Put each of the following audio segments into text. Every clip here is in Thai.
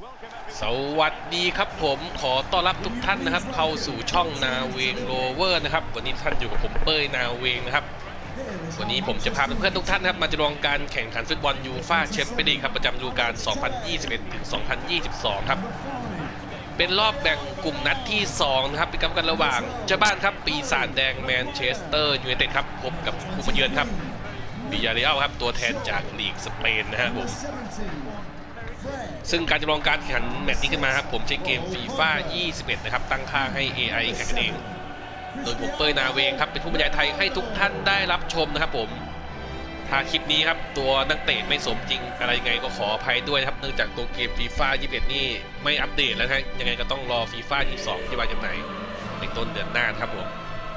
สวัสดีครับผมขอต้อนรับทุกท่านนะครับเข้าสู่ช่องนาเวงโรเวอร์นะครับวันนี้ท่านอยู่กับผมเป้ยนาเวงนะครับวันนี้ผมจะพาเพื่อนๆทุกท่านนะครับมาจำลองการแข่งขันฟุตบอลยูฟ่าแชมเปี้ยนลีกครับประจำฤดูกาล 2021 ถึง 2022 ครับเป็นรอบแบ่งกลุ่มนัดที่2นะครับเป็นกันระหว่างเจ้าบ้านครับปีศาจแดงแมนเชสเตอร์ยูไนเต็ดครับพบกับคู่มาเยือนครับบิยาเรอัลครับตัวแทนจากลีกสเปนนะฮะผมซึ่งการจำลองการแข่งขันแมตช์นี้ขึ้นมาครับผมใช้เกมฟีฟ่า21นะครับตั้งค่าให้ AI แข่งกันเองโดยผมเป้ยนาเวงครับเป็นผู้บรรยายไทยให้ทุกท่านได้รับชมนะครับผมถ้าคลิปนี้ครับตัวนักเตะไม่สมจริงอะไรยังไงก็ขออภัยด้วยครับเนื่องจากตัวเกมฟีฟ่า21นี่ไม่อัปเดตแล้วนะยังไงก็ต้องรอฟีฟ่า22ที่วางจำหน่ายในต้นเดือนหน้าครับผม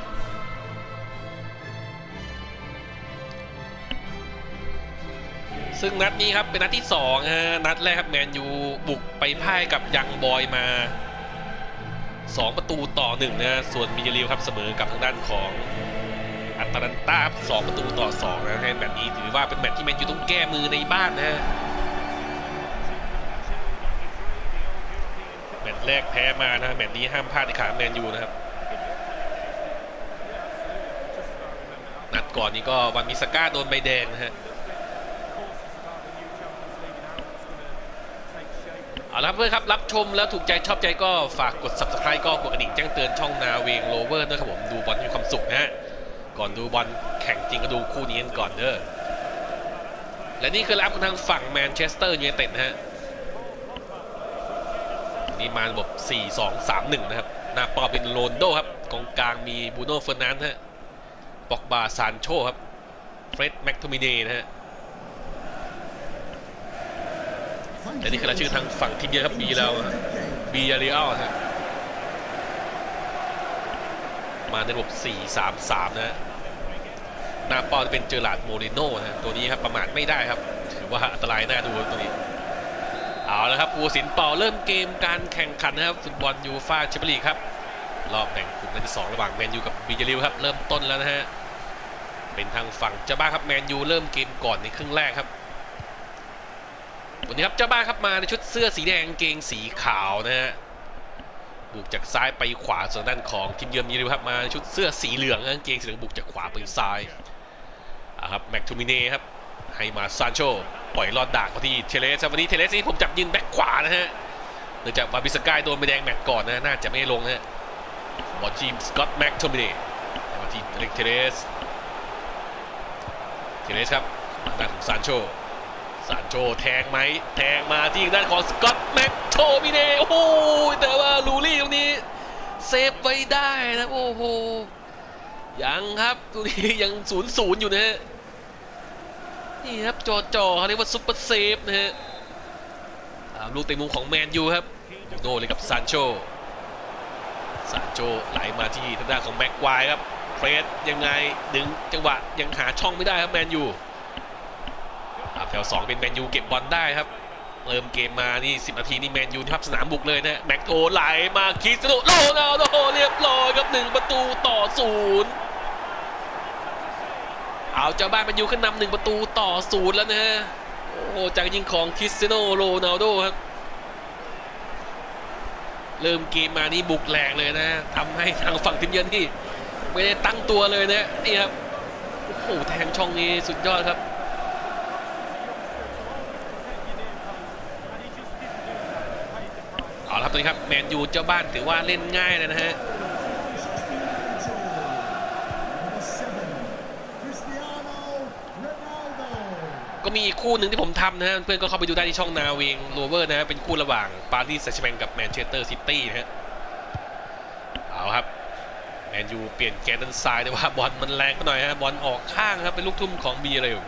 ซึ่งนัดนี้ครับเป็นนัดที่2ฮะนัดแรกครับแมนยูบุกไปพ่ายกับยังบอยมา2ประตูต่อ1นะส่วนมิเยลิวครับเสมอกับทางด้านของอัตแลนตา2ประตูต่อ2นะในแมตช์นี้ถือว่าเป็นแมตช์ที่แมนยูต้องแก้มือในบ้านนะแมตช์แรกแพ้มานะแมตช์นี้ห้ามพลาดในขาแมนยูนะครับนัดก่อนนี้ก็วันมิสก้าโดนใบแดงนะฮะเอาละเพื่อนครับรับชมแล้วถูกใจชอบใจก็ฝากกด Subscribe ก็กดกระดิ่งแจ้งเตือนช่องนาเวงโรเวอร์ด้วยครับผมดูบอลมีความสุขนะฮะก่อนดูบอลแข่งจริงก็ดูคู่นี้กันก่อนเด้อและนี่คือรับทางฝั่งแมนเชสเตอร์ยูไนเต็ดนะฮะนี่มาระบบ 4-2-3-1 นะครับหน้าเป้าเป็นโรนโดครับกองกลางมีบูโน่เฟอร์นันด์ฮะป็อกบาซานโชครับเฟร็ดแม็กโทมิเน่นะฮะและนี่คือรายชื่อทางฝั่งทีมเยือนครับบียาเรอัลนะมาในระบบ 4-3-3 นะหน้าเป้าจะเป็นเจอราร์ดโมริโน่นะตัวนี้ครับประมาทไม่ได้ครับถือว่าอันตรายน่าดูตัวนี้เอาละครับผู้ตัดสินเป่าเริ่มเกมการแข่งขันนะครับฟุตบอลยูฟ่าแชมเปี้ยนลีกครับรอบแบ่งกลุ่มนัดที่2ระหว่างแมนยูกับบิยาเรอัลครับเริ่มต้นแล้วนะฮะเป็นทางฝั่งเจ้าบ้านครับแมนยูเริ่มเกมก่อนในครึ่งแรกครับวันนี้ครับเจ้าบ้านครับมาในชุดเสื้อสีแดงเกงสีขาวนะฮะบุกจากซ้ายไปขวาส่วนด้านของทีมเยือนมีครับมาชุดเสื้อสีเหลืองเกงสีเหลืองบุกจากขวาไปซ้ายครับแม็กทูมิเน่ครับให้มาซานโชปล่อยลอดดากมาที่เทเลสวันนี้เทเลสนี่ผมจับยืนแบ็คขวานะฮะเนื่องจากวาบิสกายโดนใบแดงแมตช์ก่อนนะน่าจะไม่ลงนะฮะบอลทีมสกอตแม็กทูมิเน่มาที่เทเลสครับด้านของซานโชแทงไหมแทงมาที่ด้านของสกอตแม็กโทมิเน่โอ้โหแต่ว่าลูรี่ตรงนี้เซฟไว้ได้นะโอ้โหยังครับตรงนี้ยัง0-0อยู่นะฮะนี่ครับจ่อเขาเรียกว่าซุปเปอร์เซฟนะฮะลูกเตะมุมของแมนยูครับโดนเลยกับซานโชไหลมาที่ทางด้านของแม็กควายครับเฟรดยังไงดึงจังหวะยังหาช่องไม่ได้ครับแมนยูแถว2เป็นแมนยูเก็บบอลได้ครับเริ่มเกมมานี่10 นาทีนี่แมนยูทับสนามบุกเลยนะแม็กโทไหลมาคริสเตียโนโรนัลโดเรียบร้อยครับ1 ประตูต่อ 0เอาเจ้าบ้านแมนยูขึ้นนำ1 ประตูต่อ 0แล้วนะฮะโอ้โหจากยิงของคริสเตียโนโรนัลโดครับเริ่มเกมมานี่บุกแรงเลยนะทำให้ทางฝั่งทีมเยือนที่ไม่ได้ตั้งตัวเลยนะนี่ครับโอ้โหแทงช่องนี้สุดยอดครับเอาละครับตอนนี้ครับแมนยูเจ้าบ้านถือว่าเล่นง่ายเลยนะฮะก็มีอีกคู่หนึ่งที่ผมทำนะฮะเพื่อนก็เข้าไปดูได้ที่ช่องนาเวงโรเวอร์นะฮะเป็นคู่ระหว่างปารีสแซงต์แชร์แมงกับแมนเชสเตอร์ซิตี้นะฮะเอาครับแมนยูเปลี่ยนแกนด้านซ้ายแต่ว่าบอลมันแรงไปหน่อยฮะบอลออกข้างครับเป็นลูกทุ่มของบีเรล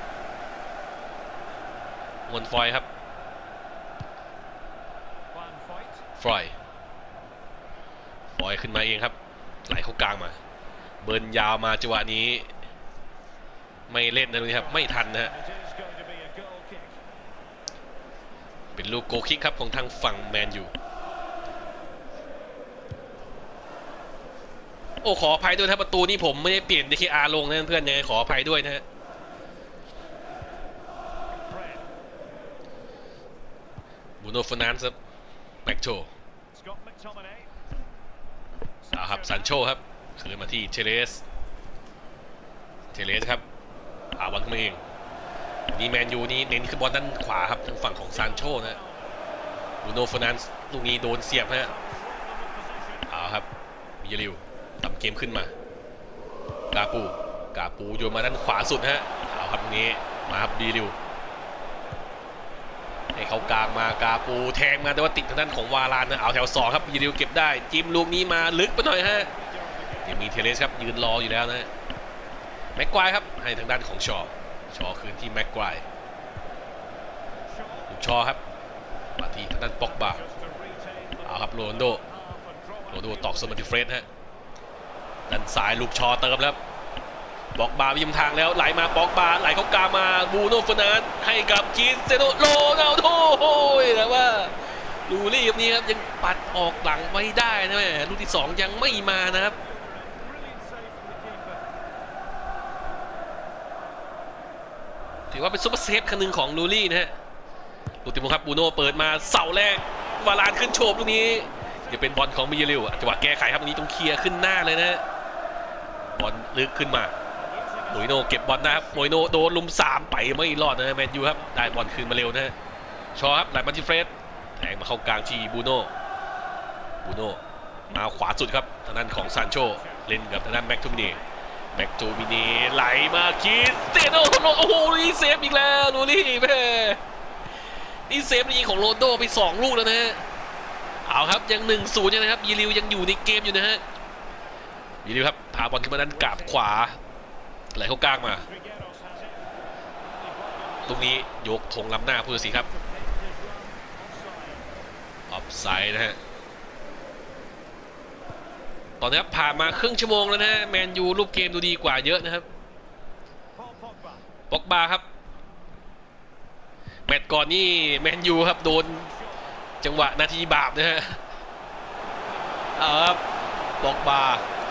มอนฟอยครับฟอยขึ้นมาเองครับไหลเข้ากลางมาเบิร์นยาวมาจังหวะนี้ไม่เล่นนะเลยครับไม่ทันนะฮะเป็นลูกโกคิกครับของทางฝั่งแมนยูโอ้ขออภัยด้วยครับประตูนี้ผมไม่ได้เปลี่ยน DKR ลงนะเพื่อนยังไงขออภัยด้วยนะฮะบูโน่ เฟอร์นันด์ครับแม็กโชครับซานโชครับคืนมาที่เทเลสครับบอลขึ้นมาเองนี่แมนยูนี่เน้นขึ้นบอลด้านขวาครับทางฝั่งของซานโชนะบรูโน่เฟอร์นันด์ลูกนี้โดนเสียบฮะครับมิเยลิวทำเกมขึ้นมากาปูโยนมาด้านขวาสุดฮะครับตรงนี้มาครับมิเยลิวให้เขากลางมากาปูแทงมาแต่ว่าติดทางด้านของวารานนะแถว2ครับมิเยลิวเก็บได้จิ้มลูกนี้มาลึกไปหน่อยฮะยังมีเทเลสครับยืนรออยู่แล้วนะแม็กควายครับให้ทางด้านของชอคืนที่แม็กควายลูกชอครับมาที่ทางด้านป็อกบาครับโรนลโดตอกสมาติเฟรดฮะด้านซ้ายลูกชอเติมแล้วป็อกบาวิ่งทางแล้วไหลมาป็อกบาไหลเข้ากลางมาบรูโน่เฟอร์นันด์ให้กับคริสเตียโนโรนัลโดแต่ว่าลูรี่แบบนี้ครับยังปัดออกหลังไม่ได้นะแม่ลูกที่2ยังไม่มานะครับถือว่าเป็นซุปเปอร์เซฟครั้งหนึ่งของลูรี่นะฮะลูกติมครับบรูโน่เปิดมาเสาแรกวารานขึ้นโฉบลูกนี้จะเป็นบอลของมิเยลิวจังหวะแก้ไขครับตรงนี้ต้องเคลียร์ขึ้นหน้าเลยนะบอลลึกขึ้นมาโมอิโน่เก็บบอลนะครับโมอิโน่โดนลุม3ไปไม่รอดนะแมนยูครับได้บอลคืนมาเร็วนะชอครับไหลมาที่เฟรดแทงมาเข้ากลางที่บรูโน่มาขวาสุดครับทางด้านของซานโชเล่นกับทางด้านแม็กทูมินีไหลมาคิสเตียโนโอ้โหนี่เซฟอีกแล้วลูรี่แม่นี่เซฟยิงของโรนลโดไป2 ลูกแล้วนะครับยัง 1-0 นะครับยีริวยังอยู่ในเกมอยู่นะฮะยีริวครับพาบอลขึ้นมาด้านกราบขวาไหลเข้ากลางมาตรงนี้ยกธงล้ำหน้าผู้ตัดสินครับออฟไซด์นะฮะตอนนี้ครับผ่านมาครึ่งชั่วโมงแล้วนะแมนยูรูปเกมดูดีกว่าเยอะนะครับป็อกบาครับแมตช์ก่อนนี่แมนยูครับโดนจังหวะนาทีบาปนะฮะครับป็อกบา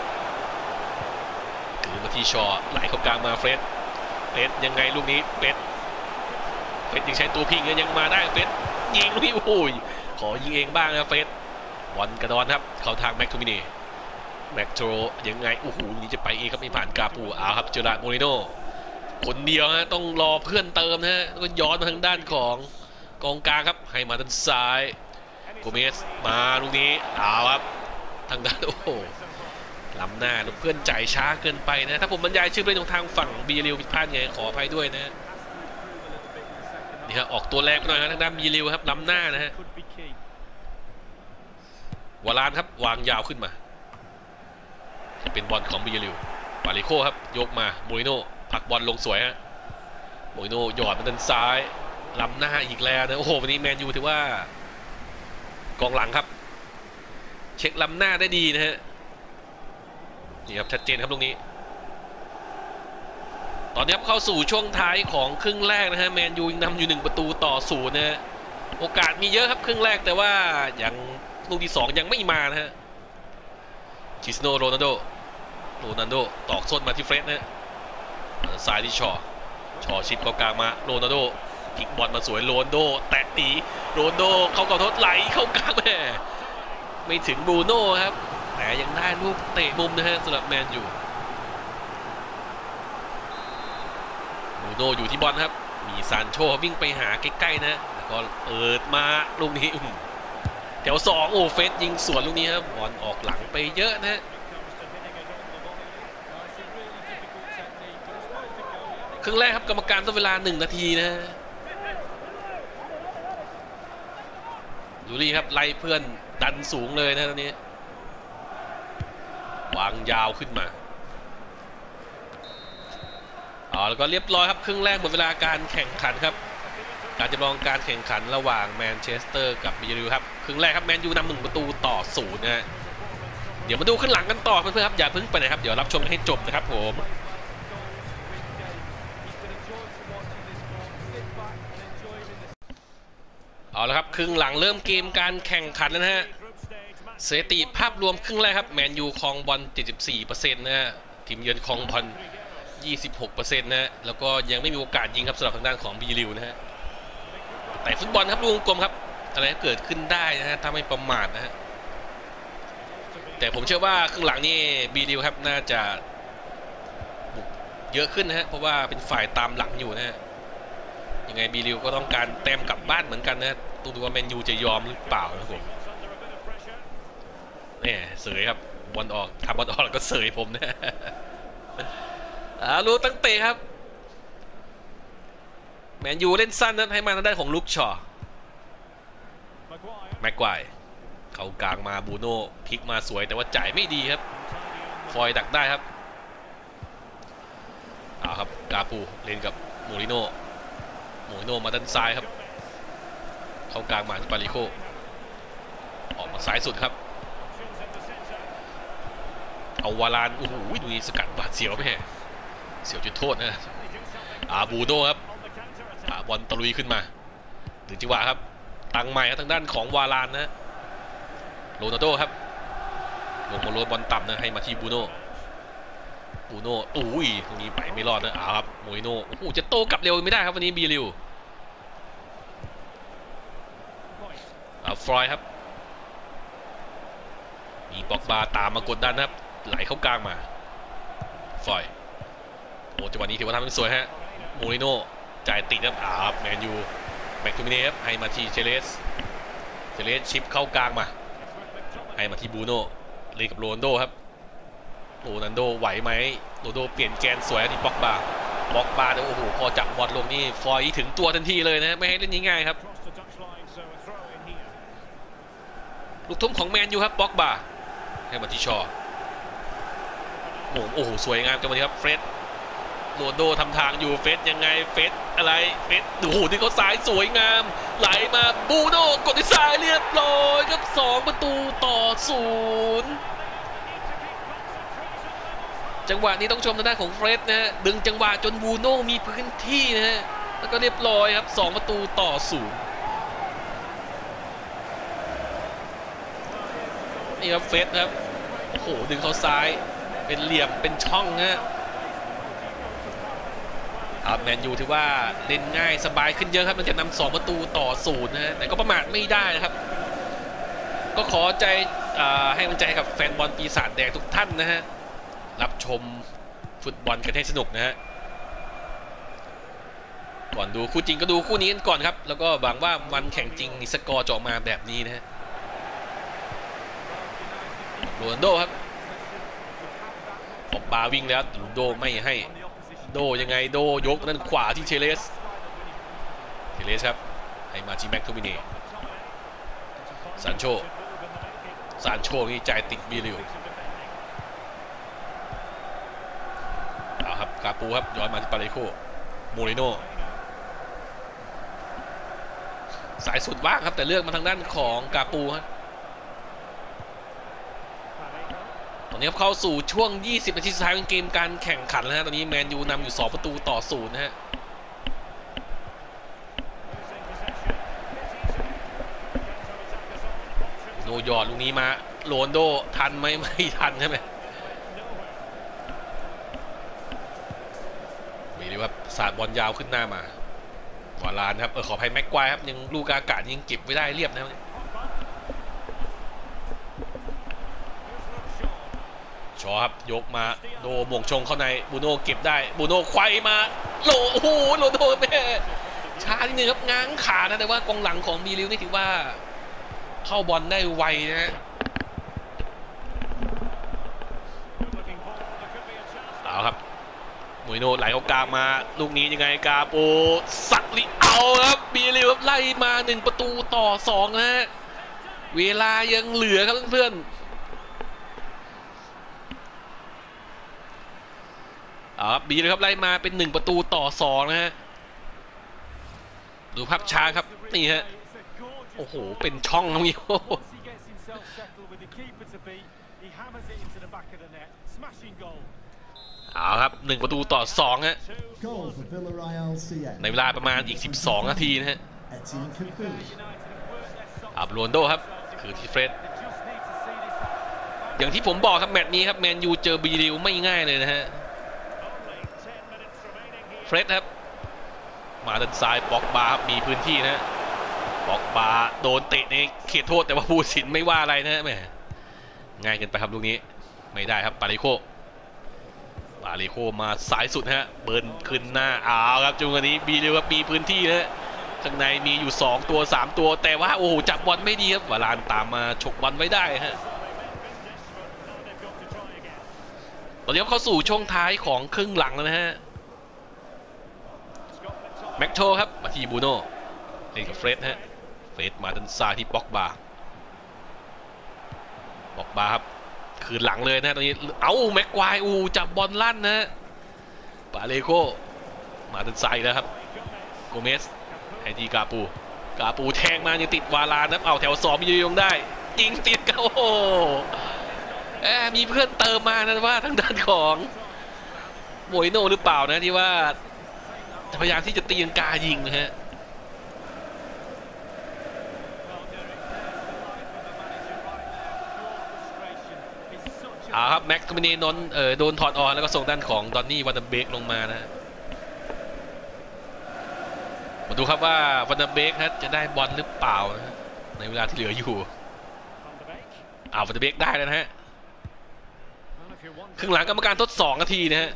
คือมาที่ชอไหลเข้ากลางมาเฟรดยังไงลูกนี้เฟรดยังใช้ตัวพิงยังมาได้เฟรดยิงลูกนี้โอ้ยขอยิงเองบ้างนะเฟรดบอลกระดอนครับเข้าทางแม็กทูมินีแม็กโจยังไงโอ้โหนี่จะไปเองครับไม่ผ่านกาปูครับเจอราร์ดโมริโน่คนเดียวฮะต้องรอเพื่อนเติมนะฮะก็ย้อนมาทางด้านของกองกลางครับให้มาด้านซ้ายโกเมสมาลูกนี้ครับทางด้านโอ้โหล้ำหน้าเพื่อนจ่ายช้าเกินไปนะถ้าผมบรรยายชื่อเล่นของทางฝั่งบีริวผิดพลาดไงขออภัยด้วยนะนี่ครับออกตัวแรงไปหน่อยนะทางด้านบีริวครับล้ำหน้านะฮะวารานครับวางยาวขึ้นมาเป็นบอลของบิเยลิวปาริโคครับยกมาโมริโน่ผลักบอลลงสวยฮะโมริโน่หยอดมาด้านซ้ายล้ำหน้าอีกแล้วนะโอ้โหวันนี้แมนยูถือว่ากองหลังครับเช็คล้ำหน้าได้ดีนะฮะนี่ครับชัดเจนครับตรงนี้ตอนนี้เข้าสู่ช่วงท้ายของครึ่งแรกนะฮะแมนยูยังนำอยู่1-0นะฮะโอกาสมีเยอะครับครึ่งแรกแต่ว่ายังลูกที่2ยังไม่มานะฮะคริสเตียโนโรนัลโดตอกส้นมาที่เฟรดนะซ้ายที่ชอชิดเข้ากลางมาโรนัลโดพลิกบอลมาสวยโรนโดแตะตีโรนโดเข้ากรอบโทษไหลเข้ากลางแม่ไม่ถึงบรูโน่ครับแต่ยังได้ลูกเตะมุมนะฮะสำหรับแมนยูบรูโน่อยู่ที่บอลครับมีซานโชวิ่งไปหาใกล้ๆนะแล้วก็เปิดมาลูกนี้แถว2โอ้เฟสยิงสวนลูกนี้ครับบอลออกหลังไปเยอะนะครึ่งแรกครับกรรมการต้องเวลา1 นาทีนะดูดิครับไล่เพื่อนดันสูงเลยนะตอนนี้วางยาวขึ้นมาแล้วก็เรียบร้อยครับครึ่งแรกหมดเวลาการแข่งขันครับการจำลองการแข่งขันระหว่างแมนเชสเตอร์กับบิเยลิวครับครึ่งแรกครับแมนยูนำ1-0นะฮะเดี๋ยวมาดูขึ้นหลังกันต่อเพื่อนๆครับอย่าเพิ่งไปไหนครับเดี๋ยวรับชมให้จบนะครับผมเอาละครับครึ่งหลังเริ่มเกมการแข่งขันแล้วนะฮะสถิติภาพรวมครึ่งแรกครับแมนยูครองบอล 74% นะฮะทีมเยือนครองบอล 26% นะฮะแล้วก็ยังไม่มีโอกาสยิงครับสำหรับทางด้านของบิเยลิวนะฮะแต่ฟุตบอลครับลูกกลมครับอะไรเกิดขึ้นได้นะฮะถ้าไม่ประมาทนะฮะแต่ผมเชื่อว่าครึ่งหลังนี่บีดิวครับน่าจะบุกเยอะขึ้นนะฮะเพราะว่าเป็นฝ่ายตามหลังอยู่นะฮะยังไงบีดิวก็ต้องการแต้มกลับบ้านเหมือนกันนะต้องดูว่าแมนยูจะยอมหรือเปล่านะครับผมเนี่ยเสยครับบอลออกทำบอลออกแล้วก็เสยผมนะรู้ตั้งเตะครับแมนยูเล่นสั้นนั้นให้มาทางด้านของลุคชอแม็กไกวร์เข้ากลางมาบูโน่พลิกมาสวยแต่ว่าจ่ายไม่ดีครับฟอยดักได้ครับเอาครับกาปูเล่นกับมูริโน่มาด้านซ้ายครับเข้ากลางมาที่ปาริโคออกมาซ้ายสุดครับเอาวาลานโอ้โหดูนี่สกัดบาดเสียวไปเสียวจุดโทษนะบูโน่ครับบอลตะลุยขึ้นมาถึงจังหวะครับตั้งใหม่ครับทางด้านของวาลานนะโรนัลโดครับลงมาโรนบอลต่ำนะให้มาที่บูโน่อุ้ยตรงนี้ไปไม่รอดนะครับโมริโน่โอ้โหจะโต้กลับเร็วไม่ได้ครับวันนี้บีริวฟลอยครับมีบ็อกบาตามมากดดันครับไหลเข้ากลางมาฟลอยโอ้จังหวะนี้ถือว่าทำได้สวยฮะโมริโน่จ่ายติดครับแมนยูแม็กทูมิเน่ครับให้มาที่เชเลสชิปเข้ากลางมาให้มาที่บูโน่เล่นกับโรนัลโดครับโรนัลโดไหวไหมโรนัลโดเปลี่ยนแกนสวยที่บ็อกบาโอ้โหพอจับบอลลงนี่ฟอยถึงตัวทันทีเลยนะไม่ให้เล่นง่ายๆครับลูกทุ่มของแมนยูครับบ็อกบาให้มาที่ชอโอ้โหสวยงามจังเลยครับเฟรดโรนัลโดทำทางอยู่เฟสยังไงเฟสอะไรเฟสโอ้โหที่เขาซ้ายสวยงามไหลมาบูโน่กดที่ซ้ายเรียบร้อยครับ2-0จังหวะนี้ต้องชมทางด้านของเฟรดนะฮะดึงจังหวะจนบูโน่มีพื้นที่นะฮะแล้วก็เรียบร้อยครับ2-0นี่ครับเฟสครับโอ้โหดึงเขาซ้ายเป็นเหลี่ยมเป็นช่องฮะแมนยูถือว่าเล่นง่ายสบายขึ้นเยอะครับมันจะนำ2-0นะฮะแต่ก็ประมาทไม่ได้นะครับก็ขอใจให้กำลังใจกับแฟนบอลปีศาจแดงทุกท่านนะฮะรับชมฟุตบอลกันให้สนุกนะฮะก่อนดูคู่จริงก็ดูคู่นี้กันก่อนครับแล้วก็หวังว่าวันแข่งจริงสกอร์จะออกมาแบบนี้นะฮะโรนัลโดครับออกบาวิ่งแล้วโรนัลโดไม่ให้โดยังไงโดยกนั่นขวาที่เชเลสครับให้มาที่แม็กโทมิเน่ซานโชนี่จ่ายติดบีริวเอาครับกาปูครับย้อนมาที่ปาเลโคโมริโน่สายสุดว่างครับแต่เลือกมาทางด้านของกาปูครับตอนนี้เข้าสู่ช่วง20นาทีสุดท้ายของเกมการแข่งขันแล้วฮะตอนนี้แมนยูนำอยู่2-0นะฮะโนยอดลูกนี้มาโรนโดทันไหมไม่ทันใช่ไหมมีเรียกว่าสาดบอลยาวขึ้นหน้ามาวาลานครับขออภัยแม็กไกวร์ครับยังลูกอากาศยังเก็บไว้ได้เรียบนะชอครับยกมาโดหม่งชงเข้าในบูโน่เก็บได้บูโน่ไขว้มาโอ้โหโรนโดแม่ช้านิดนึงครับง้างขานะแต่ว่ากองหลังของบีริวนี่ถือว่าเข้าบอลได้ไวนะฮะเอาครับมูริโน่ไหลเข้ากลางมาลูกนี้ยังไงกาโปสักลิเอาครับบีริวไล่มา1-2นะฮะเวลายังเหลือครับเพื่อนบีเลยครับไล่มาเป็น1-2นะฮะดูภาพช้าครับนี่ฮะโอ้โหเป็นช่องตรงนี้ครับ1-2ฮะในเวลาประมาณอีก12นาทีนะฮะโรนัลโดครับคือที่เฟรดอย่างที่ผมบอกครับแมตช์นี้ครับแมนยูเจอบีริวไม่ง่ายเลยนะฮะเฟรดครับมาด้านซ้ายบ็อกบาร์มีพื้นที่นะบอกบาโดนเตะในเขตโทษแต่ว่าผู้สินไม่ว่าอะไรนะแม่ง่ายเกินไปครับลูกนี้ไม่ได้ครับปาริโคมาสายสุดฮะเบิร์นขึ้นหน้าครับจุงอันนี้มีเรียกว่ามีพื้นที่นะข้างในมีอยู่2ตัว3ตัวแต่ว่าโอ้โหจับบอลไม่ดีครับวารานตามมาฉกบอลไว้ได้ฮะตอนนี้เข้าสู่ช่วงท้ายของครึ่งหลังแล้วนะฮะแม็กโชครับมาที่บูโน่เล่นกับเฟรดฮะเฟรดมาด้านซ้ายที่ป็อกบาครับคืนหลังเลยนะตอนนี้แม็กควายจับบอลลั่นนะปาเลโคมาด้านซ้ายแล้วครับโกเมสให้ทีกาปูแทงมายังติดวาลานนะแถว2มียืนได้ยิงติดกันโอ้โหมีเพื่อนเติมมานะว่าทางด้านของโมอิโน่หรือเปล่านะที่ว่าพยายามที่จะตีลังกายิงนะฮะครับแม็กซ์คอมบิเนนนโดนถอดออกแล้วก็ส่งด้านของดอนนี่วันเดอร์เบกลงมานะมาดูครับว่าวันเดอร์เบกจะได้บอลหรือเปล่านะในเวลาที่เหลืออยู่วันเดอร์เบกได้แล้วนะฮะครึ่งหลังกรรมการทด2 นาทีนะฮะ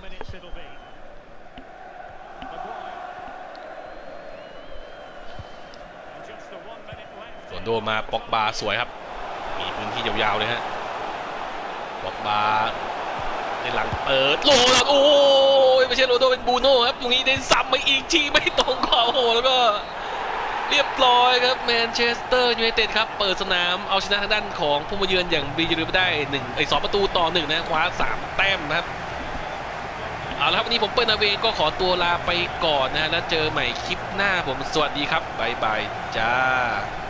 ส่วนโดมาป็อกบาสวยครับมีพื้นที่ยาวๆเลยฮะป็อกบาในหลังเปิดโลแล้วไม่ใช่โรโดเป็นบูโน่ครับตรงนี้ได้ซ้ำไปอีกทีไม่ตรงขอบแล้วก็เรียบร้อยครับแมนเชสเตอร์ยูไนเต็ดครับเปิดสนามเอาชนะทางด้านของผู้มาเยือนอย่างบียูไปได้2 ประตูต่อ 1นะคว้า3 แต้มนะครับเอาละครับวันนี้ผมเปิ้ลนาเวก็ขอตัวลาไปก่อนนะแล้วเจอใหม่คลิปหน้าผมสวัสดีครับบ๊ายบายจ้า